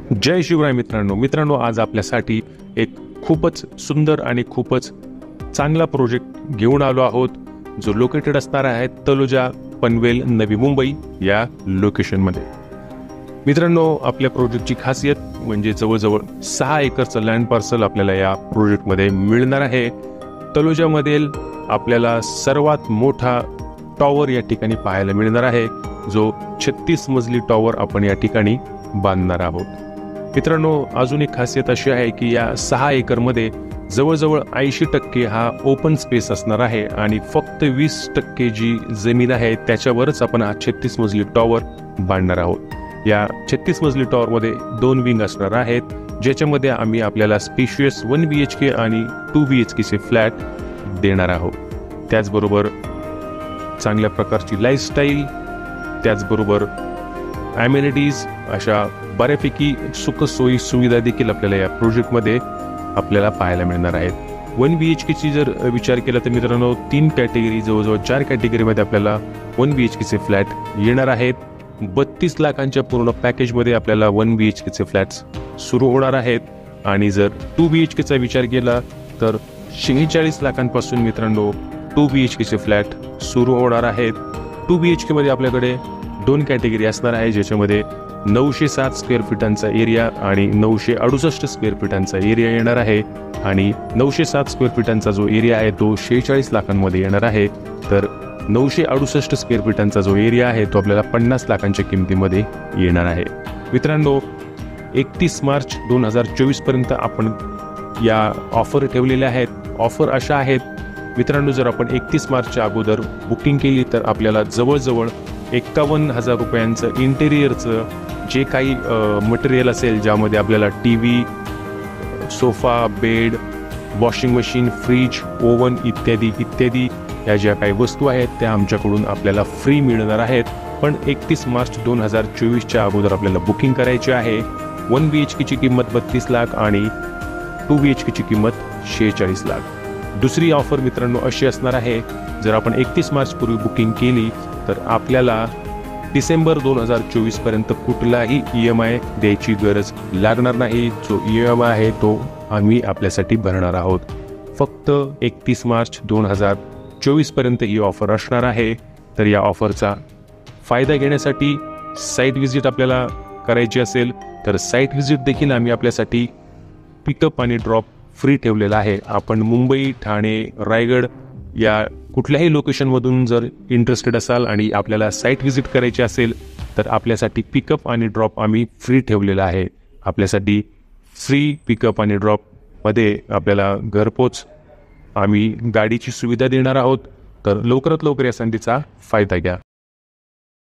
जय शिवराय मित्रांनो, आज आपल्यासाठी एक खूपच सुंदर आणि खूपच चांगला प्रोजेक्ट घेऊन आलो आहोत, जो लोकेटेड असणार आहे तलोजा, पनवेल, नवी मुंबई या लोकेशनमध्ये. मित्रांनो, आपल्या प्रोजेक्टची खासियत म्हणजे जवळजवळ 6 एकरचं लँड पार्सल आपल्याला या प्रोजेक्टमध्ये मिळणार आहे. तलोजामधील आपल्याला सर्वात मोठा टॉवर या ठिकाणी पाहायला मिळणार आहे, जो 36 मजली टॉवर आपण या ठिकाणी बांधणार आहोत. मित्रांनो, अजून एक खासियत अशी आहे की या 6 एकरमध्ये जवळजवळ 80% हा ओपन स्पेस असणार आहे आणि फक्त 20% जी जमीन आहे त्याच्यावरच आपण हा 36 मजली टॉवर बांधणार आहोत. या 36 मजली टॉवरमध्ये 2 विंग असणार आहेत, ज्याच्यामध्ये आम्ही आपल्याला स्पेशियस 1 BHK आणि 2 BHKचे फ्लॅट देणार आहोत. त्याचबरोबर चांगल्या प्रकारची लाईफस्टाईल, त्याचबरोबर ॲमेनिटीज, अशा बऱ्यापैकी सुखसोयी सुविधा देखील आपल्याला या प्रोजेक्टमध्ये आपल्याला पाहायला मिळणार आहेत. 1 BHKची जर विचार केला तर मित्रांनो, 3 कॅटेगरी, जवळजवळ 4 कॅटेगरीमध्ये आपल्याला 1 BHKचे फ्लॅट येणार आहेत. 32 लाखांच्या पूर्ण पॅकेजमध्ये आपल्याला 1 BHKचे फ्लॅट्स सुरू होणार आहेत. आणि जर 2 BHKचा विचार केला तर 46 लाखांपासून मित्रांनो 2 BHKचे फ्लॅट सुरू होणार आहेत. 2 BHKमध्ये आपल्याकडे 2 कॅटेगरी असणार आहे, ज्याच्यामध्ये 907 स्क्वेअर फीटांचा एरिया आणि 968 स्क्वेअर फीटांचा एरिया येणार आहे. आणि 907 स्क्वेअर फीटांचा जो एरिया आहे तो 46 लाखांमध्ये येणार आहे, तर 968 स्क्वेअर फीटांचा जो एरिया आहे तो आपल्याला 50 लाखांच्या किमतीमध्ये येणार आहे. मित्रांनो, 31 मार्च 2024 पर्यंत आपण या ऑफर ठेवलेल्या आहेत. ऑफर अशा आहेत मित्रांनो, जर आपण 31 मार्चच्या अगोदर बुकिंग केली तर आपल्याला जवळजवळ 51,000 रुपयांचं इंटेरियरचं जे काही मटेरियल असेल, ज्यामध्ये आपल्याला TV, sofa, bed, washing machine, fridge, oven इत्यादी या ज्या काही वस्तू आहेत त्या आमच्याकडून आपल्याला फ्री मिळणार आहेत. पण 31 मार्च 2024च्या अगोदर आपल्याला बुकिंग करायची आहे. 1 BHKची किंमत 32 लाख आणि 2 BHKची किंमत 46 लाख. दुसरी ऑफर मित्रांनो अशी असणार आहे, जर आपण 31 मार्च पूर्वी बुकिंग केली तर आपल्याला डिसेंबर 2024 पर्यंत कुठलाही EMI द्यायची गरज लागणार नाही. जो EMI आहे तो आम्ही आपल्यासाठी भरणार आहोत. फक्त 31 मार्च 2024 पर्यंत ही ऑफर असणार आहे. तर या ऑफरचा फायदा घेण्यासाठी साईट व्हिजिट आपल्याला करायची असेल तर साईट व्हिजिट देखील आम्ही आपल्यासाठी पिकअप आणि ड्रॉप फ्री ठेवलेला आहे. आपण मुंबई, ठाणे, रायगड या कुठल्याही लोकेशनमधून जर इंटरेस्टेड असाल आणि आपल्याला साईट व्हिजिट करायची असेल तर आपल्यासाठी पिकअप आणि ड्रॉप आम्ही फ्री ठेवलेला आहे. आपल्यासाठी फ्री पिकअप आणि ड्रॉपमध्ये आपल्याला घरपोच आम्ही गाडीची सुविधा देणार आहोत. तर लवकरात लवकर या संधीचा फायदा घ्या.